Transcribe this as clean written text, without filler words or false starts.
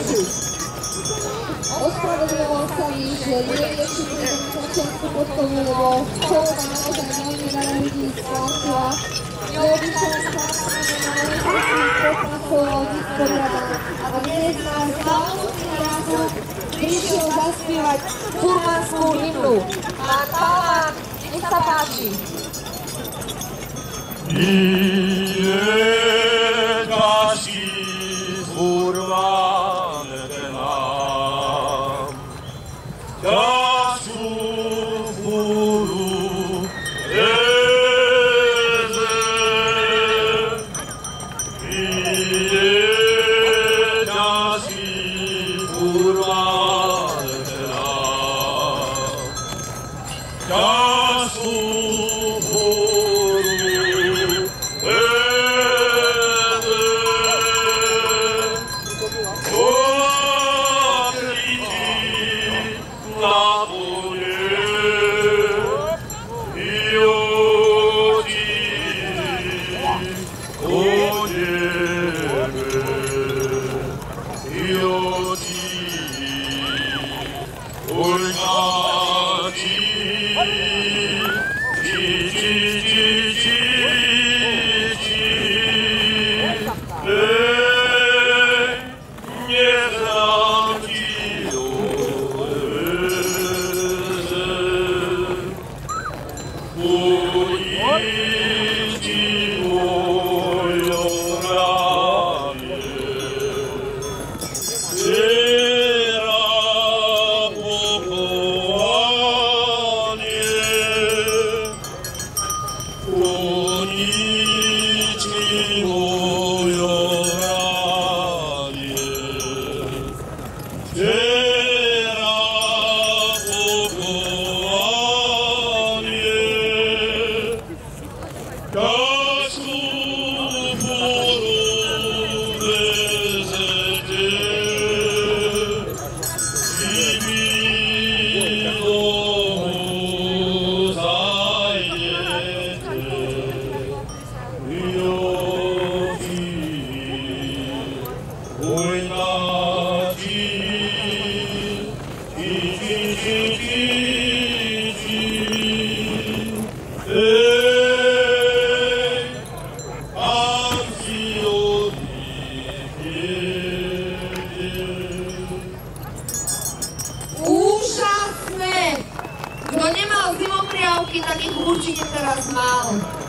Košic. Ospravedlňoval sa mi, že nie je všetkým Česku podporu, lebo celé málo, že veľmi veľa ľudí strácila. Neobyčajne sa ľudí sporiadala. A dnes nás slavnostný rád prišiel zaspievať furmanskú hymnu. Pán Palán, nech sa páči. Úžasné! Kto nemal zimopriavky, tak ich určite teraz mal.